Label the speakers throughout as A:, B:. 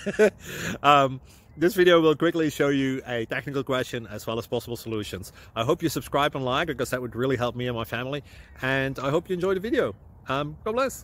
A: um, this video will quickly show you a technical question as well as possible solutions. I hope you subscribe and like, because that would really help me and my family. And I hope you enjoy the video. God bless.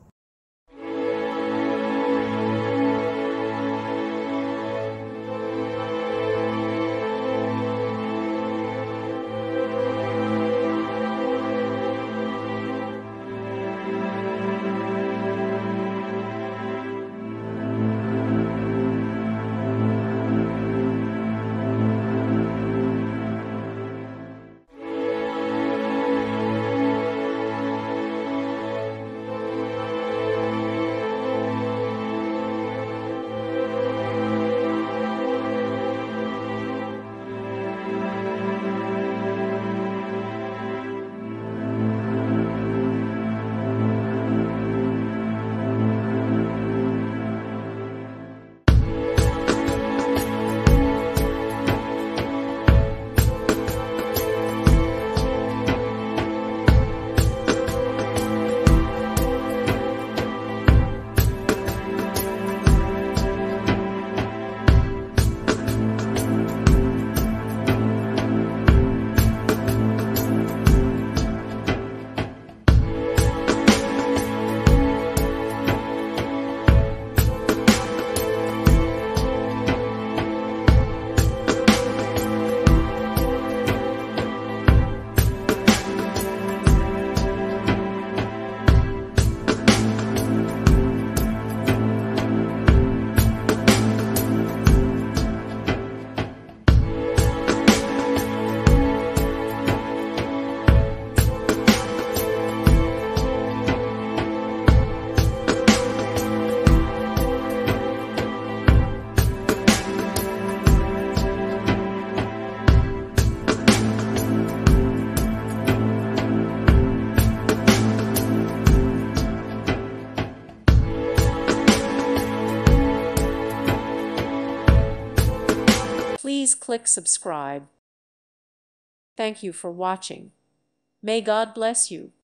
B: Please click subscribe. Thank you for watching. May God bless you.